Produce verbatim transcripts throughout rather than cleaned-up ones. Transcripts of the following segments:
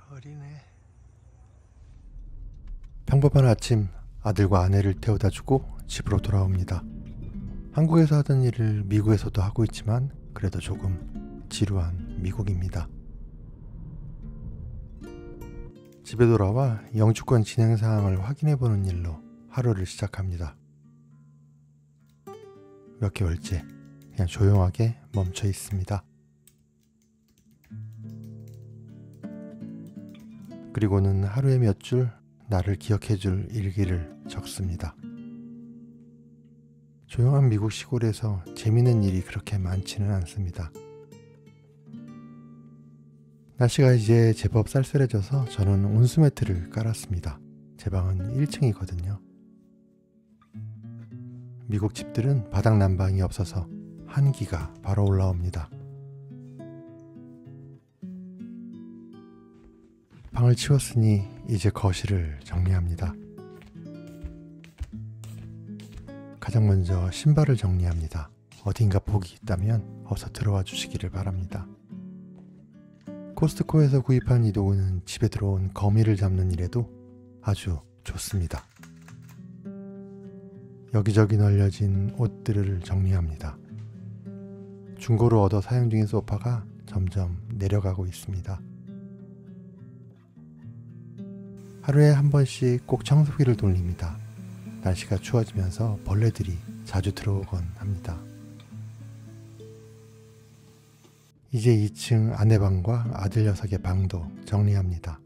어리네. 평범한 아침, 아들과 아내를 태워다 주고 집으로 돌아옵니다. 한국에서 하던 일을 미국에서도 하고 있지만 그래도 조금 지루한 미국입니다. 집에 돌아와 영주권 진행 사항을 확인해보는 일로 하루를 시작합니다. 몇 개월째 그냥 조용하게 멈춰 있습니다. 그리고는 하루에 몇 줄 나를 기억해줄 일기를 적습니다. 조용한 미국 시골에서 재미있는 일이 그렇게 많지는 않습니다. 날씨가 이제 제법 쌀쌀해져서 저는 온수매트를 깔았습니다. 제 방은 일 층이거든요. 미국 집들은 바닥 난방이 없어서 한기가 바로 올라옵니다. 방을 치웠으니 이제 거실을 정리합니다. 가장 먼저 신발을 정리합니다. 어딘가 복이 있다면 어서 들어와 주시기를 바랍니다. 코스트코에서 구입한 이 도구는 집에 들어온 거미를 잡는 일에도 아주 좋습니다. 여기저기 널려진 옷들을 정리합니다. 중고로 얻어 사용 중인 소파가 점점 내려가고 있습니다. 하루에 한 번씩 꼭 청소기를 돌립니다. 날씨가 추워지면서 벌레들이 자주 들어오곤 합니다. 이제 이 층 아내 방과 아들 녀석의 방도 정리합니다.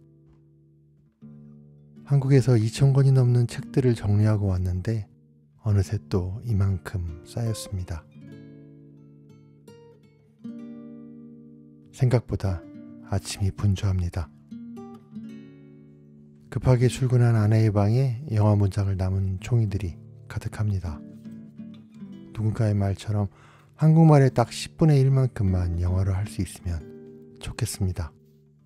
한국에서 이천 권이 넘는 책들을 정리하고 왔는데 어느새 또 이만큼 쌓였습니다. 생각보다 아침이 분주합니다. 급하게 출근한 아내의 방에 영어 문장을 담은 종이들이 가득합니다. 누군가의 말처럼 한국말의 딱 십분의 일만큼만 영어를 할 수 있으면 좋겠습니다.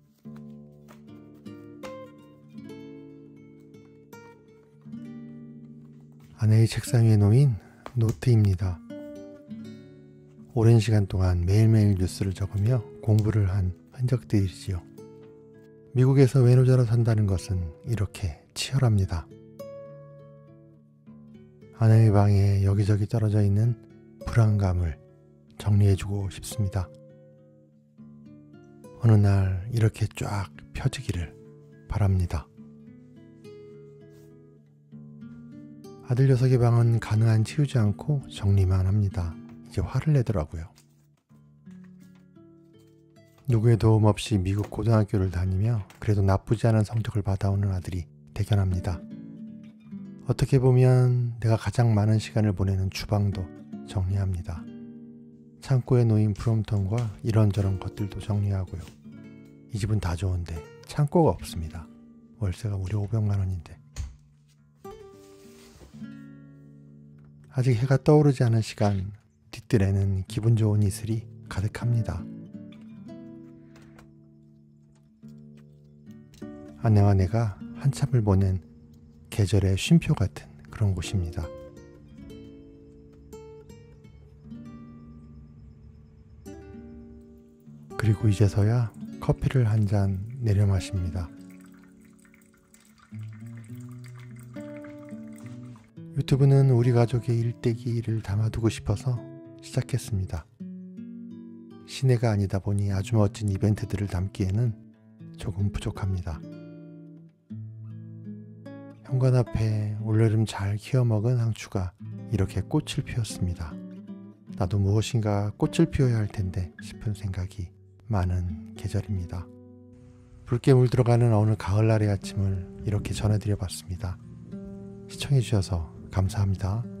아내의 책상 위에 놓인 노트입니다. 오랜 시간 동안 매일매일 뉴스를 적으며 공부를 한 흔적들이지요. 미국에서 외노자로 산다는 것은 이렇게 치열합니다. 아내의 방에 여기저기 떨어져 있는 불안감을 정리해주고 싶습니다. 어느 날 이렇게 쫙 펴지기를 바랍니다. 아들 녀석의 방은 가능한 치우지 않고 정리만 합니다. 이제 화를 내더라고요. 누구의 도움 없이 미국 고등학교를 다니며 그래도 나쁘지 않은 성적을 받아오는 아들이 대견합니다. 어떻게 보면 내가 가장 많은 시간을 보내는 주방도 정리합니다. 창고에 놓인 프롬통과 이런저런 것들도 정리하고요. 이 집은 다 좋은데 창고가 없습니다. 월세가 무려 오백만 원인데. 아직 해가 떠오르지 않은 시간, 뒤뜰에는 기분 좋은 이슬이 가득합니다. 아내와 내가 한참을 보낸 계절의 쉼표 같은 그런 곳입니다. 그리고 이제서야 커피를 한 잔 내려 마십니다. 유튜브는 우리 가족의 일대기를 담아두고 싶어서 시작했습니다. 시내가 아니다 보니 아주 멋진 이벤트들을 담기에는 조금 부족합니다. 현관 앞에 올여름 잘 키워먹은 상추가 이렇게 꽃을 피웠습니다. 나도 무엇인가 꽃을 피워야 할 텐데 싶은 생각이 많은 계절입니다. 붉게 물들어가는 어느 가을날의 아침을 이렇게 전해드려봤습니다. 시청해주셔서 감사합니다.